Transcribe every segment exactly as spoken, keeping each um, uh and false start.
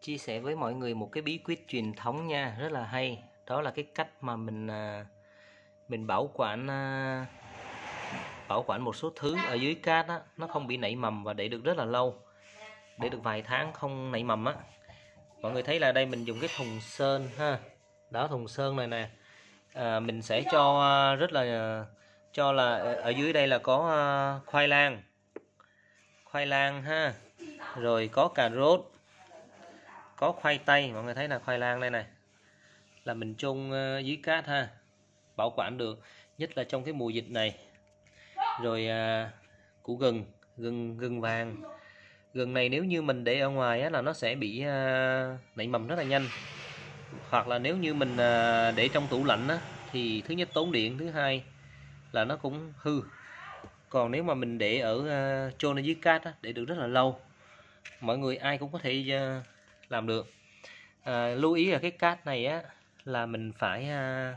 chia sẻ với mọi người một cái bí quyết truyền thống nha, rất là hay. Đó là cái cách mà mình à, mình bảo quản à, bảo quản một số thứ ở dưới cát á, nó không bị nảy mầm và để được rất là lâu, để được vài tháng không nảy mầm á. Mọi người thấy là đây mình dùng cái thùng sơn ha, đó thùng sơn này nè. À, mình sẽ cho rất là cho là ở dưới đây là có khoai lang, khoai lang ha, rồi có cà rốt, có khoai tây. Mọi người thấy là khoai lang đây này là mình chôn dưới cát ha, bảo quản được, nhất là trong cái mùa dịch này. Rồi à, củ gừng, gừng gừng vàng. Gừng này nếu như mình để ở ngoài á, là nó sẽ bị à, nảy mầm rất là nhanh. Hoặc là nếu như mình à, để trong tủ lạnh á, thì thứ nhất tốn điện, thứ hai là nó cũng hư. Còn nếu mà mình để ở uh, chôn ở dưới cát á, để được rất là lâu. Mọi người ai cũng có thể uh, làm được. À, lưu ý là cái cát này á là mình phải uh,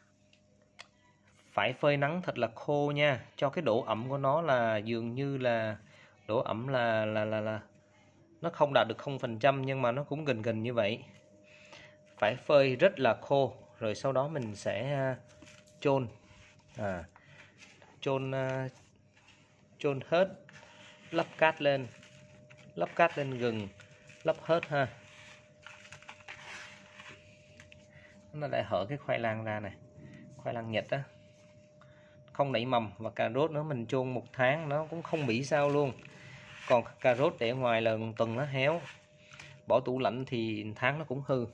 phải phơi nắng thật là khô nha, cho cái độ ẩm của nó là dường như là độ ẩm là là là là nó không đạt được không phần trăm, nhưng mà nó cũng gần gần như vậy. Phải phơi rất là khô rồi sau đó mình sẽ uh, chôn à, chôn uh, chôn hết, lắp cát lên, lắp cát lên gừng, lắp hết ha. Nó lại hở cái khoai lang ra này, khoai lang Nhật á, không nảy mầm. Và cà rốt nữa, mình chôn một tháng nó cũng không bị sao luôn. Còn cà rốt để ngoài là một tuần nó héo, bỏ tủ lạnh thì tháng nó cũng hư.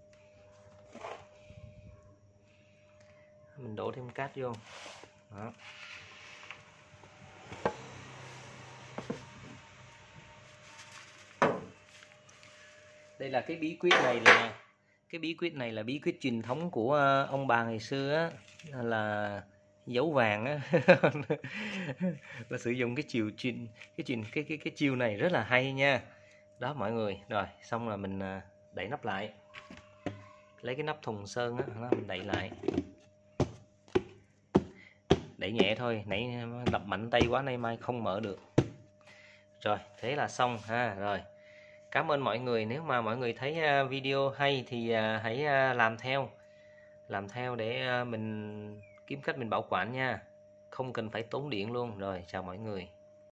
Mình đổ thêm cát vô đó. Đây là cái bí quyết này là cái bí quyết này là bí quyết truyền thống của ông bà ngày xưa á, là dấu vàng á. Là sử dụng cái chiều truyền cái truyền cái cái cái chiêu này rất là hay nha. Đó mọi người, rồi xong là mình đậy nắp lại, lấy cái nắp thùng sơn á, mình đậy lại, đậy nhẹ thôi, nãy đập mạnh tay quá nay mai không mở được. Rồi thế là xong ha. Rồi cảm ơn mọi người. Nếu mà mọi người thấy video hay thì hãy làm theo làm theo để mình kiếm cách mình bảo quản nha, không cần phải tốn điện luôn. Rồi chào mọi người.